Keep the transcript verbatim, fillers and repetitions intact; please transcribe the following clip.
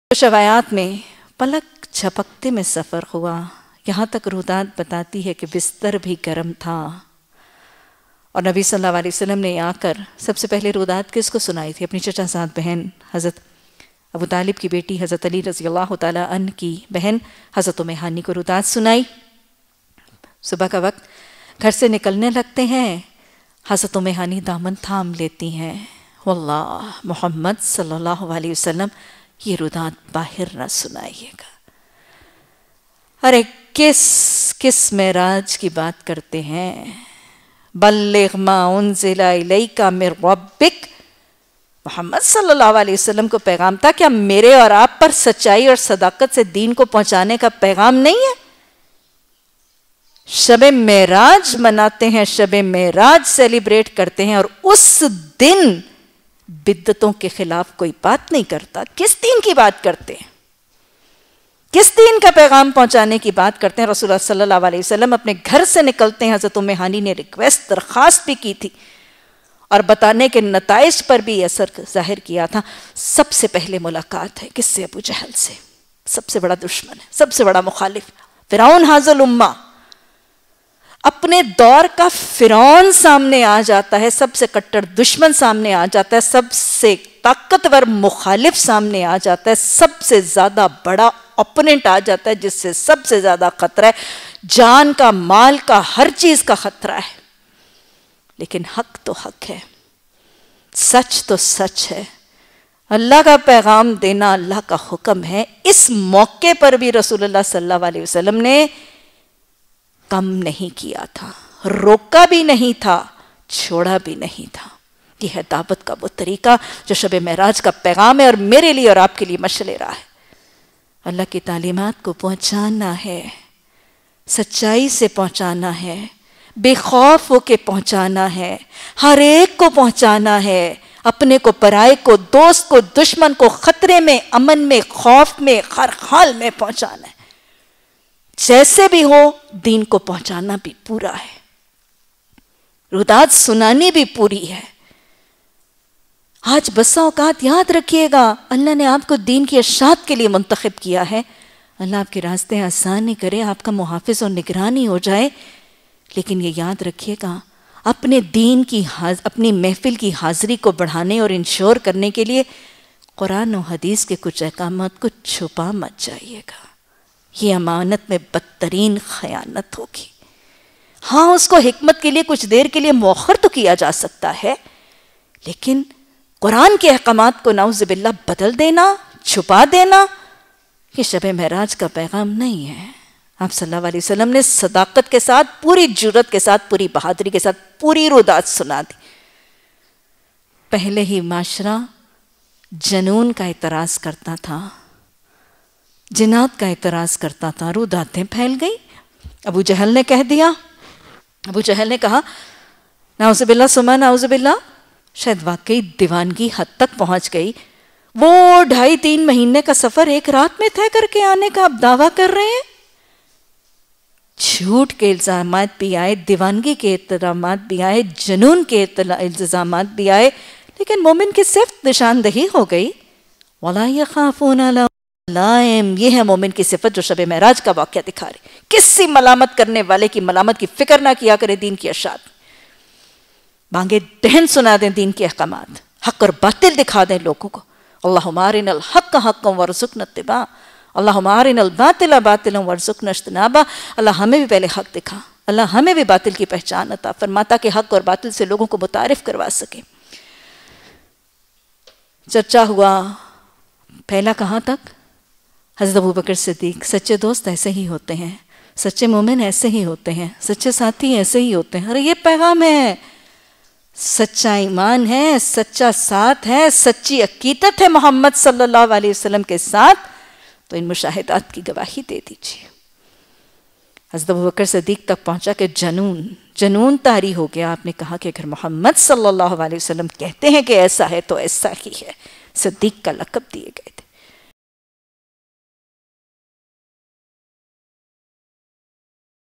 कुछ रवायात में पलक झपकते में सफ़र हुआ, यहाँ तक रुदात बताती है कि बिस्तर भी गर्म था। और नबी सल्लल्लाहु अलैहि वसल्लम ने आकर सबसे पहले रुदात किसको सुनाई थी? अपनी चचा साथ बहन हज़रत अबू तालिब की बेटी हज़रत अली रज़ी अल्लाह तआला अन्हु की बहन हज़रत उम्मे हानी को रुदात सुनाई। सुबह का वक्त घर से निकलने लगते हैं, हज़रत उम्मे हानी दामन थाम लेती हैं, वल्लाह मोहम्मद सल्लल्लाहु अलैहि वसल्लम ये रुदात बाहर न सुनाइएगा। अरे किस किस मेराज की बात करते हैं? बल्लिग मा उन्ज़िला इलैका मिर रब्बिक, मोहम्मद सल्लल्लाहु अलैहि वसल्लम को पैगाम था क्या मेरे और आप पर सच्चाई और सदाकत से दीन को पहुंचाने का पैगाम नहीं है? शबे मेराज मनाते हैं, शबे मेराज सेलिब्रेट करते हैं, और उस दिन बिद्दतों के खिलाफ कोई बात नहीं करता। किस दीन की बात करते हैं? किस दीन का पैगाम पहुंचाने की बात करते हैं? रसूलुल्लाह सल्लल्लाहु अलैहि वसल्लम अपने घर से निकलते हैं, हज़रत उम्मे हानी ने रिक्वेस्ट दरख्वास्त भी की थी और बताने के नताइज पर भी असर जाहिर किया था। सबसे पहले मुलाकात है किससे? अबू जहल से। सबसे बड़ा दुश्मन है, सबसे बड़ा मुखालिफ, फिरौन हाज़िल उम्मा। अपने दौर का फिरौन सामने आ जाता है, सबसे कट्टर दुश्मन सामने आ जाता है, सबसे ताकतवर मुखालिफ सामने आ जाता है, सबसे ज्यादा बड़ा ओपोनेंट आ जाता है जिससे सबसे ज्यादा खतरा है, जान का, माल का, हर चीज का खतरा है। लेकिन हक तो हक है, सच तो सच है, अल्लाह का पैगाम देना अल्लाह का हुक्म है। इस मौके पर भी रसूलुल्लाह सल्लल्लाहु अलैहि वसल्लम ने कम नहीं किया था, रोका भी नहीं था, छोड़ा भी नहीं था। यह है दावत का वो तरीका जो शब मेराज का पैगाम है और मेरे लिए और आपके लिए मशले रहा है। अल्लाह की तालीमात को पहुंचाना है, सच्चाई से पहुंचाना है, बेखौफ होके पहुंचाना है, हर एक को पहुंचाना है, अपने को, पराये को, दोस्त को, दुश्मन को, खतरे में, अमन में, खौफ में, हर हाल में पहुंचाना है। जैसे भी हो दीन को पहुंचाना भी पूरा है, रुदात सुनानी भी पूरी है। आज बसा औकात याद रखिएगा, अल्लाह ने आपको दीन की इरशाद के लिए मुंतखब किया है। अल्लाह आपके रास्ते आसान ही करे, आपका मुहाफिज और निगरानी हो जाए। लेकिन ये याद रखिएगा, अपने दीन की हाज अपनी महफिल की हाजिरी को बढ़ाने और इंश्योर करने के लिए कुरान और हदीस के कुछ अहकामात को छुपा मत जाइएगा। ये अमानत में बदतरीन खयानत होगी। हाँ, उसको हिकमत के लिए कुछ देर के लिए मौखर तो किया जा सकता है, लेकिन कुरान के अहकामात को नाउज़ुबिल्लाह बदल देना, छुपा देना, ये शब मेराज का पैगाम नहीं है। आप सल्लल्लाहु अलैहि वसल्लम ने सदाकत के साथ, पूरी जुर्रत के साथ, पूरी बहादुरी के साथ पूरी रुदात सुना दी। पहले ही माशरा जनून का इतराज करता था, जिनात का इतराज करता था, रुदातें फैल गई। अबू जहल ने कह दिया, अबू जहल ने कहा नाउज़ुबिल्लाह सुमा नाउज़ुबिल्लाह, शायद वाकई दीवानगी हद तक पहुंच गई। वो ढाई तीन महीने का सफर एक रात में तय करके आने का आप दावा कर रहे हैं। झूठ के इल्जामात भी आए, दीवानगी के इल्जामात भी आए, जुनून के इल्जामात भी आए, लेकिन मोमिन की सिर्फ निशानदही हो गई। वला यखाफूना लाइम, ये है मोमिन की सिफत जो शब मेराज का वाक़या दिखा रही। किसी मलामत करने वाले की मलामत की फिक्र ना किया करे दीन की इरशाद, मांगे दहन सुना दें दीन के अहकामात, हक और बातिल दिखा दें लोगों को। अल्लाहुम्मा अरिनल हक्क हक्कन वरज़ुक़ना इत्तिबा, अल्लाहुम्मा अरिनल बातिला बातिलन वरज़ुक़ना इज्तनाबा। अल्लाह हमें भी पहले हक दिखा, अल्लाह हमें भी बातिल की पहचान अता फरमा, ताकि हक और बातिल से लोगों को मुतारिफ करवा सके। चर्चा हुआ पहला कहाँ तक? हज़रत अबू बकर सिद्दीक़, सच्चे दोस्त ऐसे ही होते हैं, सच्चे मोमिन ऐसे ही होते हैं, सच्चे साथी ऐसे ही होते हैं। अरे ये पैगाम है, सच्चा ईमान है, सच्चा साथ है, सच्ची अकीदत है मोहम्मद सल्लल्लाहु अलैहि वसल्लम के साथ, तो इन मुशाहिदात की गवाही दे दीजिए। हज़रत अबू बकर सिद्दीक़ तक पहुंचा कि जनून जनून तारी हो गया। आपने कहा कि अगर मोहम्मद सल्लल्लाहु अलैहि वसल्लम कहते हैं कि ऐसा है तो ऐसा ही है। सिद्दीक़ का लक़ब दिए गए थे।